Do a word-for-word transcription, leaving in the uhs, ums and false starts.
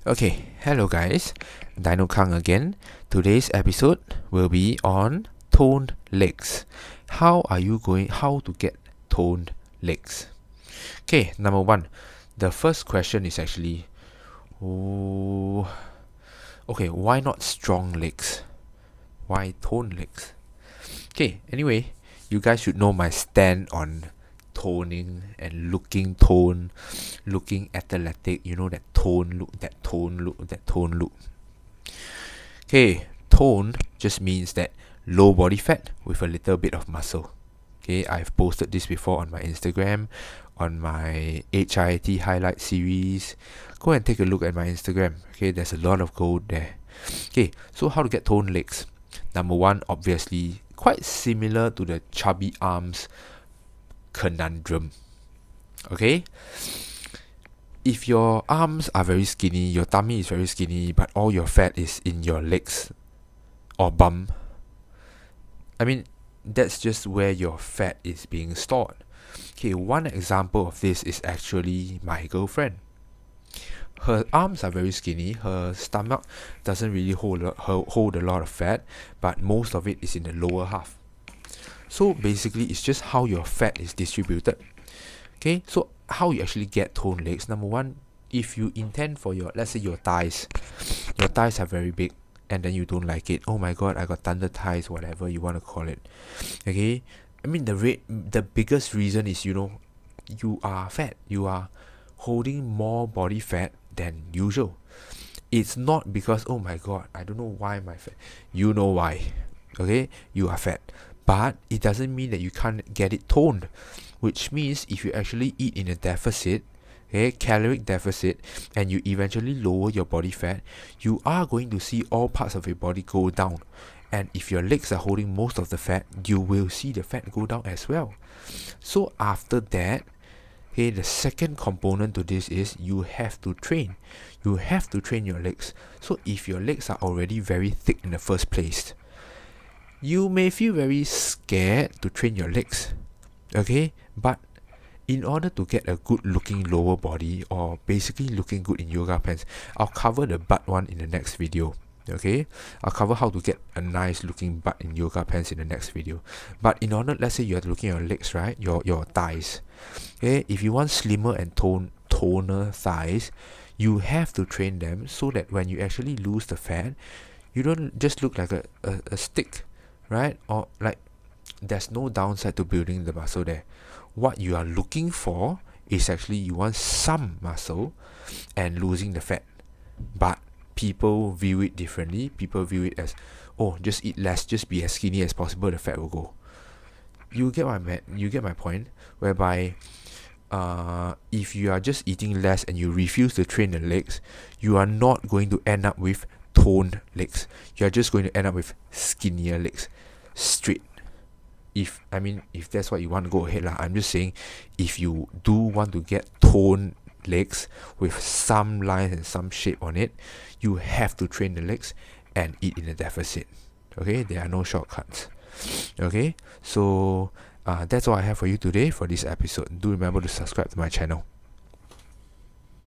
Okay, hello guys, Dinokang again. Today's episode will be on toned legs. How are you going, how to get toned legs? Okay, number one, the first question is actually, oh, okay, why not strong legs? Why toned legs? Okay, anyway, you guys should know my stand on toning and looking tone, looking athletic, you know, that tone look, that tone look, that tone look. Okay, tone just means that low body fat with a little bit of muscle. Okay, I've posted this before on my Instagram, on my H I I T highlight series. Go and take a look at my Instagram. Okay, there's a lot of gold there. Okay, so how to get toned legs? Number one, obviously, quite similar to the chubby arms conundrum. Okay, if your arms are very skinny, your tummy is very skinny, but all your fat is in your legs or bum, I mean, that's just where your fat is being stored. Okay, one example of this is actually my girlfriend. Her arms are very skinny, her stomach doesn't really hold a, hold a lot of fat, but most of it is in the lower half. So basically, it's just how your fat is distributed. Okay, so how you actually get toned legs. Number one, if you intend for your, let's say your thighs, your thighs are very big and then you don't like it. Oh my god, I got thunder thighs, whatever you want to call it. Okay, I mean the rate, the biggest reason is, you know, you are fat. You are holding more body fat than usual. It's not because, oh my god, I don't know why my fat. You know why. Okay, you are fat. But it doesn't mean that you can't get it toned, which means if you actually eat in a deficit, okay, caloric deficit, and you eventually lower your body fat, you are going to see all parts of your body go down. And if your legs are holding most of the fat, you will see the fat go down as well. So after that, okay, the second component to this is you have to train. You have to train your legs. So if your legs are already very thick in the first place, you may feel very scared to train your legs, okay? But in order to get a good looking lower body, or basically looking good in yoga pants, I'll cover the butt one in the next video, okay? I'll cover how to get a nice looking butt in yoga pants in the next video. But in order, let's say you're looking at your legs, right? Your, your thighs, okay? If you want slimmer and tone, toner thighs, you have to train them so that when you actually lose the fat, you don't just look like a, a, a stick, right? Or like there's no downside to building the muscle there. What you are looking for is actually you want some muscle and losing the fat. But people view it differently. People view it as, oh, just eat less, just be as skinny as possible, the fat will go. You get my ma- you get my point, whereby uh if you are just eating less and you refuse to train the legs, you are not going to end up with toned legs. You are just going to end up with skinnier legs, straight. If I mean, if that's what you want to go ahead lah. I'm just saying, if you do want to get toned legs with some lines and some shape on it, you have to train the legs and eat in a deficit. Okay, there are no shortcuts. Okay, so uh, that's all I have for you today for this episode. Do remember to subscribe to my channel.